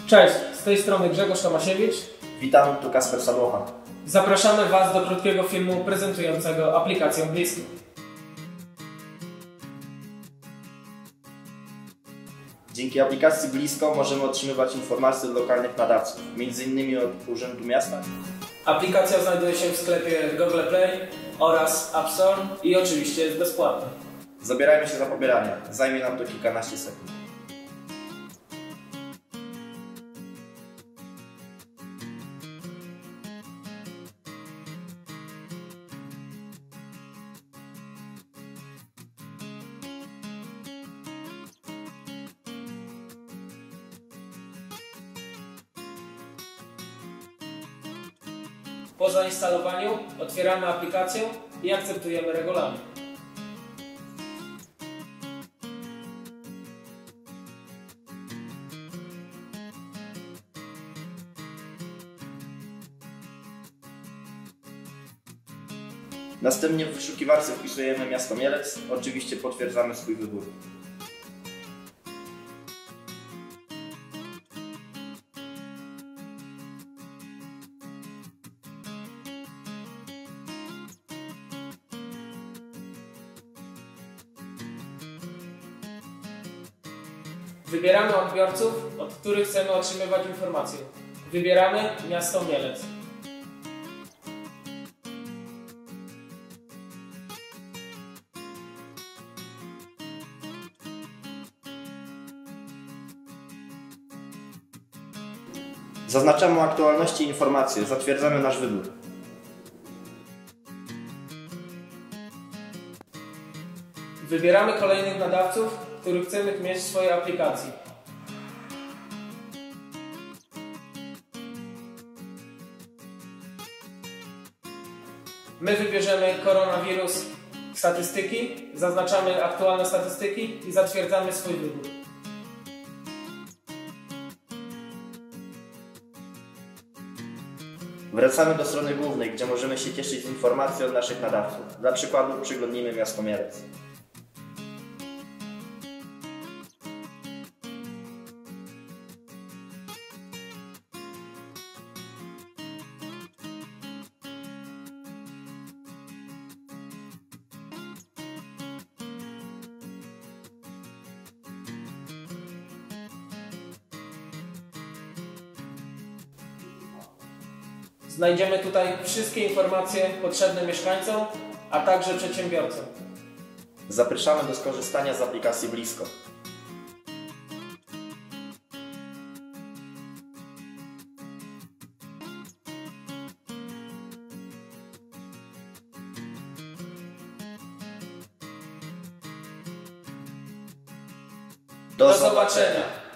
Cześć, z tej strony Grzegorz Tomasiewicz. Witam, tu Kasper Sadłocha. Zapraszamy Was do krótkiego filmu prezentującego aplikację Blisko. Dzięki aplikacji Blisko możemy otrzymywać informacje od lokalnych nadawców, m.in. od Urzędu Miasta. Aplikacja znajduje się w sklepie Google Play oraz App Store i oczywiście jest bezpłatna. Zabierajmy się za pobieranie, zajmie nam to kilkanaście sekund. Po zainstalowaniu otwieramy aplikację i akceptujemy regulamin. Następnie w wyszukiwarce wpisujemy miasto Mielec, oczywiście potwierdzamy swój wybór. Wybieramy odbiorców, od których chcemy otrzymywać informacje. Wybieramy miasto Mielec. Zaznaczamy o aktualności informacje, zatwierdzamy nasz wybór. Wybieramy kolejnych nadawców, których chcemy mieć w swojej aplikacji. My wybierzemy koronawirus statystyki, zaznaczamy aktualne statystyki i zatwierdzamy swój wybór. Wracamy do strony głównej, gdzie możemy się cieszyć z informacji od naszych nadawców. Dla przykładu przyglądnijmy miasto Mielec. Znajdziemy tutaj wszystkie informacje potrzebne mieszkańcom, a także przedsiębiorcom. Zapraszamy do skorzystania z aplikacji Blisko. Do zobaczenia!